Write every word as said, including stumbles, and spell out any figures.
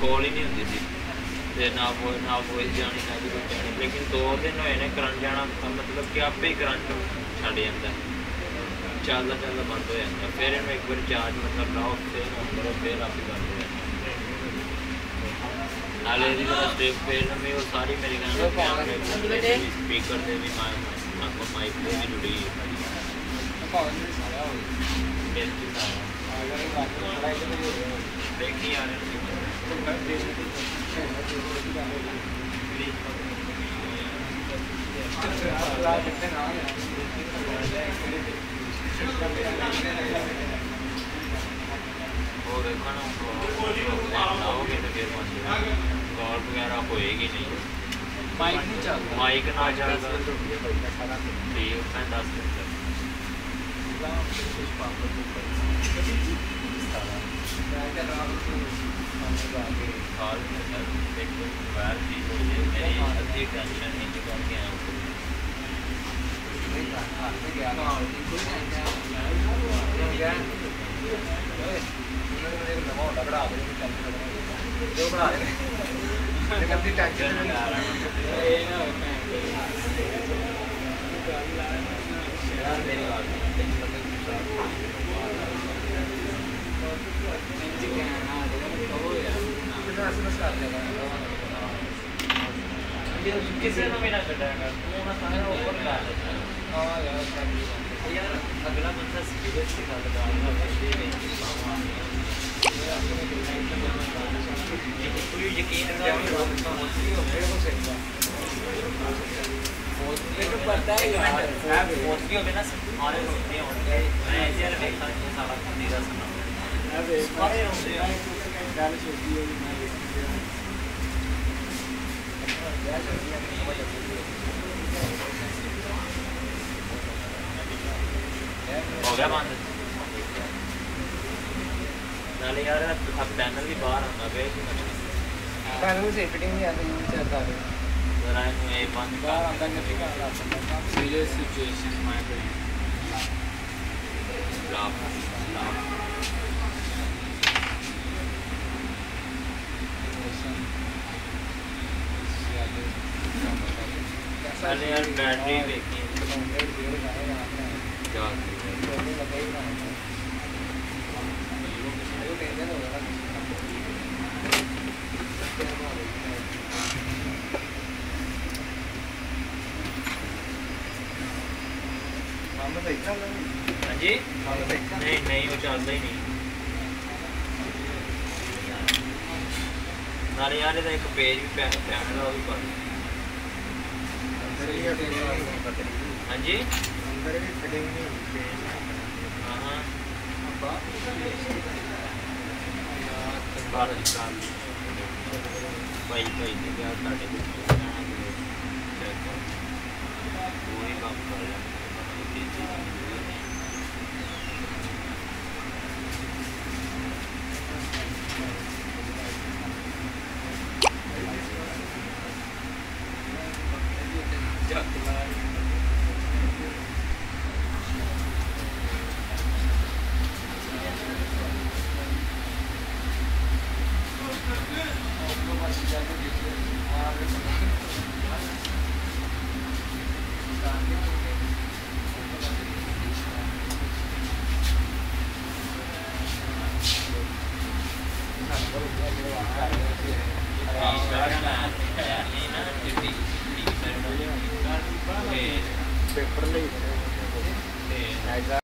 Call ही नहीं होती थी ते ना वो ना वॉइस जानी ना भी कुछ जानी। लेकिन दो दिन होए ने करंट जाना मतलब कि आपे ही करंट छड़ जाता चलता चलता बंद हो जाता। फिर इन्हें एक बार चार्ज मतलब लाओ फिर ऑन करो फिर आप बंद हो जाता। नाले दी तरह स्टेप पेड़ में वो सारी मेरी कैमरे स्पीकर से भी माइक से भी जुड़ी देखी यार वो देखो ना लाओगे तो फिर कॉल वगैरह होएगी नहीं। माइक नहीं चलता माइक ना चलता ठीक मैं दस मिनट कॉल में सर एक मोबाइल चीज़ हो जाए मेरी अति टेंशन नहीं निकल के आऊँ किसी ने मेरा कटाएगा पूरा सारा ऊपर ला लेता है। हाँ यार यार अगला बंदा सीरियस दिखा लगा बंदे नहीं पूरी यकीन है मेरे को पता है यार मोस्टली होते ना सारे होते हैं मैं ऐसे यार देखता हूँ सारा बंदा सुना अरे सारे होते हैं डाल छोटी है हो गया बंद नाले यार अब पैनल भी बाहर आना पे पैनल से फिटिंग नहीं आती यूं चलता है जरा इन्हें ये बंद बाहर आंदा नहीं का serious situation my brain stop stop अरे यार बैटरी देखी हाँ जी नहीं नहीं वो चलता ही नहीं नाले यार एक पेज भी पैनल वो भी कर हाँ जी अंदर भी फिटिंग नहीं हाँ हाँ भाई भाई क्या साढ़े पूरी काम कर रहे हैं पेपर